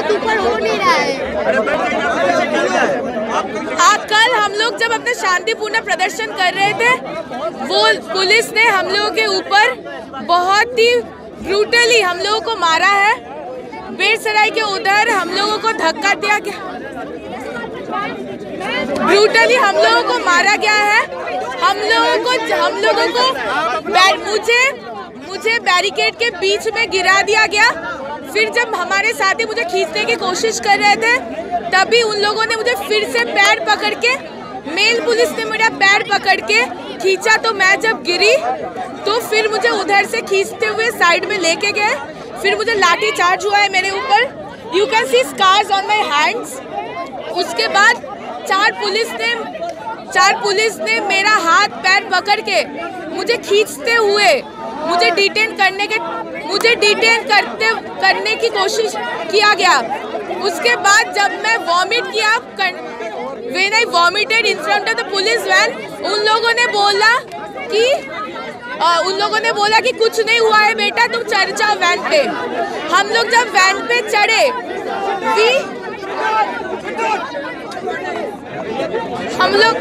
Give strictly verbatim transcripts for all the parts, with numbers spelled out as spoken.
हाथ ऊपर हो नहीं रहा है। आ, कल हम लोग जब अपने शांतिपूर्ण प्रदर्शन कर रहे थे, वो पुलिस ने हम लोगों के ऊपर बहुत ही ब्रूटली हम लोगों को मारा है। बेरसराय के उधर हम लोगों को धक्का दिया गया, ब्रूटली हम लोगों को मारा गया है। हम लोगों को हम लोगों को मुझे मुझे बैरिकेड के बीच में गिरा दिया गया। फिर जब हमारे साथी मुझे खींचने की कोशिश कर रहे थे, तभी उन लोगों ने मुझे फिर से पैर पकड़ के, मेल पुलिस ने मेरा पैर पकड़ के खींचा। तो मैं जब गिरी तो फिर मुझे उधर से खींचते हुए साइड में लेके गए। फिर मुझे लाठी चार्ज हुआ है मेरे ऊपर। You can see scars on my hands. उसके बाद चार पुलिस ने चार पुलिस ने मेरा हाथ पैर पकड़ के मुझे खींचते हुए मुझे डिटेन करने के मुझे डिटेन करते करने की कोशिश किया गया। उसके बाद जब मैं वॉमिट किया, when I vomited in front of the police van, उन लोगों ने बोला कि आ, उन लोगों ने बोला कि कुछ नहीं हुआ है बेटा, तुम चढ़ जाओ वैन पे। हम लोग जब वैन पे चढ़े, वी हम लोग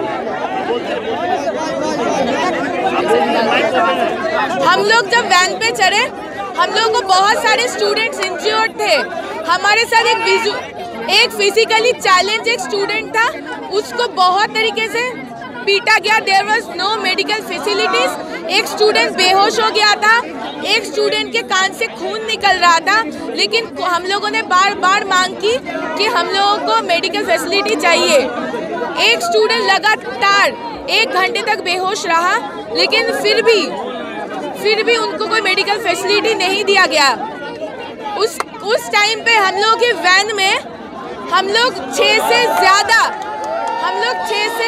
हम लोग जब वैन पे चढ़े, हम लोगों को बहुत सारे स्टूडेंट्स इंज्योर्ड थे। हमारे साथ एक एक फिजिकली चैलेंज एक स्टूडेंट था, उसको बहुत तरीके से पीटा गया। There was no medical facilities. एक स्टूडेंट बेहोश हो गया था, एक स्टूडेंट के कान से खून निकल रहा था। लेकिन हम लोगों ने बार बार मांग की कि हम लोगों को मेडिकल फैसिलिटी चाहिए। एक स्टूडेंट लगातार एक घंटे तक बेहोश रहा, लेकिन फिर भी फिर भी उनको कोई मेडिकल फैसिलिटी नहीं दिया गया। उस उस टाइम पे हम लोग के वैन में हम लोग छः से ज़्यादा हम लोग छः से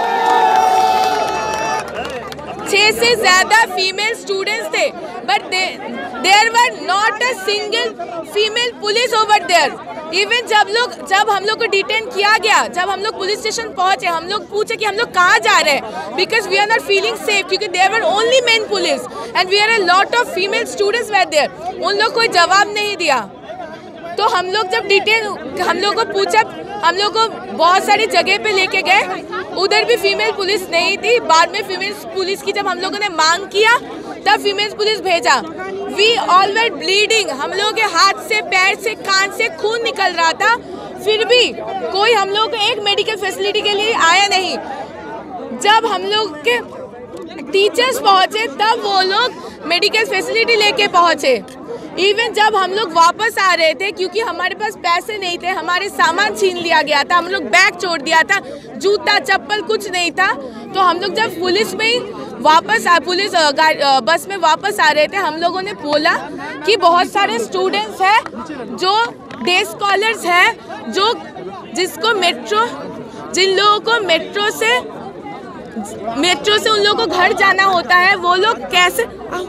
छः से ज़्यादा फीमेल स्टूडेंट्स थे, but there were not a single female police over there. Even जब लोग जब हम लोग को डिटेन किया गया, जब हम लोग पुलिस स्टेशन पहुंचे, हम लोग पूछे कि हम लोग कहाँ जा रहे हैं, because we are not feeling safe, क्योंकि there were only men police and we are a lot of female students were there. उन लोग कोई जवाब नहीं दिया। तो हम लोग जब डिटेन हम लोग को पूछा, हम लोग को बहुत सारी जगह पे लेके गए, उधर भी फीमेल पुलिस नहीं थी। बाद में फीमेल पुलिस की जब हम लोगों ने मांग किया, तब फीमेल पुलिस भेजा। वी ऑल वर ब्लीडिंग, हम लोगों के हाथ से, पैर से, कान से खून निकल रहा था। फिर भी कोई हम लोग को एक मेडिकल फैसिलिटी के लिए आया नहीं। जब हम लोग के टीचर्स पहुंचे, तब वो लोग मेडिकल फैसिलिटी लेके पहुंचे। इवन जब हम लोग वापस आ रहे थे, क्योंकि हमारे पास पैसे नहीं थे, हमारे सामान छीन लिया गया था, हम लोग बैग छोड़ दिया था, जूता चप्पल कुछ नहीं था। तो हम लोग जब पुलिस में वापस आ पुलिस बस में वापस आ रहे थे, हम लोगों ने बोला कि बहुत सारे स्टूडेंट्स हैं जो डे स्कॉलर्स हैं, जो जिसको मेट्रो जिन लोगों को मेट्रो से मेट्रो से उन लोगों को घर जाना होता है, वो लोग कैसे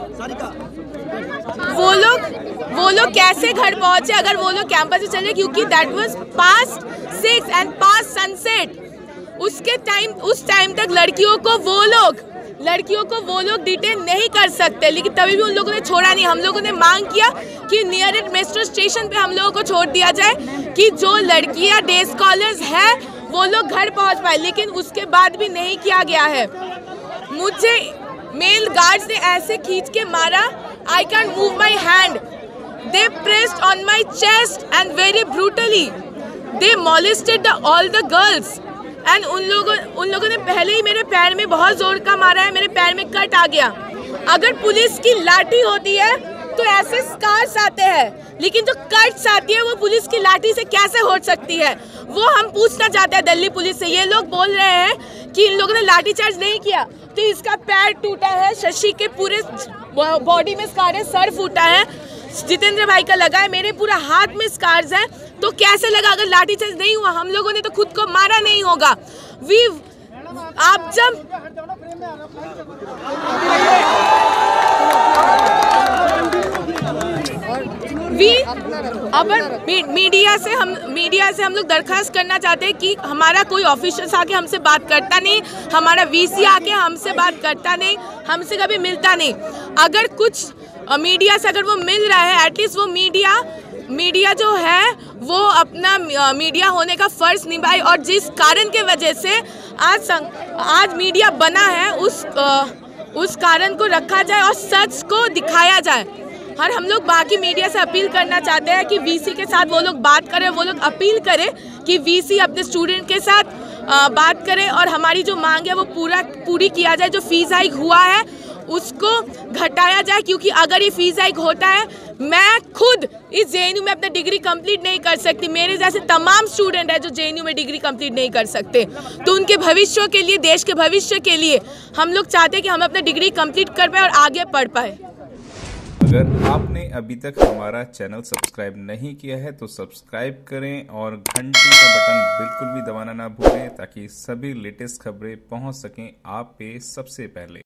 वो लोग वो लोग कैसे घर पहुंचे अगर वो लोग कैंपस से चले, क्योंकि that was past six and past sunset. उसके टाइम उस टाइम तक लड़कियों को वो लोग लड़कियों को वो लोग डिटेन नहीं कर सकते। लेकिन तभी भी उन लोगों ने छोड़ा नहीं। हम लोगों ने मांग किया कि नियरेस्ट मेट्रो स्टेशन पे हम लोगों को छोड़ दिया जाए, कि जो लड़कियां डे स्कॉलर्स हैं वो लोग घर पहुंच पाए। लेकिन उसके बाद भी नहीं किया गया है। मुझे मेल गार्ड्स ने ऐसे खींच के मारा, I can't move my hand. They pressed on my chest and very brutally. They molested the, all the girls. And उन लोगों उन लोगों ने पहले ही मेरे पैर में बहुत जोर का मारा है, मेरे पैर में कट आ गया। अगर पुलिस की लाठी होती है तो ऐसे स्कार्स आते हैं, लेकिन जो कट्स आती है वो पुलिस की लाठी से कैसे हो सकती है, वो हम पूछना चाहते हैं दिल्ली पुलिस से। ये लोग बोल रहे हैं कि इन लोगों ने लाठीचार्ज नहीं किया, तो इसका पैर टूटा है, शशि के पूरे बॉडी में स्कार है, सर फूटा है, जितेंद्र भाई का लगा है, मेरे पूरा हाथ में स्कार्स हैं। तो कैसे लगा अगर लाठीचार्ज नहीं हुआ? हम लोगों ने तो खुद को मारा नहीं होगा। वी आप जब वी अब मीडिया से हम मीडिया से हम लोग दरखास्त करना चाहते हैं कि हमारा कोई ऑफिसर्स आके हमसे बात करता नहीं, हमारा वीसी आके हमसे बात करता नहीं, हमसे कभी मिलता नहीं। अगर कुछ मीडिया से अगर वो मिल रहा है, एटलीस्ट वो मीडिया मीडिया जो है वो अपना मीडिया होने का फर्ज निभाए और जिस कारण के वजह से आज आज मीडिया बना है उस उस कारण को रखा जाए और सच को दिखाया जाए। और हम लोग बाकी मीडिया से अपील करना चाहते हैं कि वीसी के साथ वो लोग बात करें, वो लोग अपील करें कि वीसी अपने स्टूडेंट के साथ बात करें और हमारी जो मांग है वो पूरा पूरी किया जाए। जो फीस हाइक हुआ है उसको घटाया जाए, क्योंकि अगर ये फीस हाइक होता है, मैं खुद इस जेएनयू में अपना डिग्री कंप्लीट नहीं कर सकती। मेरे जैसे तमाम स्टूडेंट हैं जो जेएनयू में डिग्री कंप्लीट नहीं कर सकते। तो उनके भविष्य के लिए, देश के भविष्य के लिए हम लोग चाहते हैं कि हम अपना डिग्री कंप्लीट कर पाए और आगे पढ़ पाए। अगर आपने अभी तक हमारा चैनल सब्सक्राइब नहीं किया है तो सब्सक्राइब करें और घंटी का बटन बिल्कुल भी दबाना ना भूलें ताकि सभी लेटेस्ट खबरें पहुंच सकें आप पे सबसे पहले।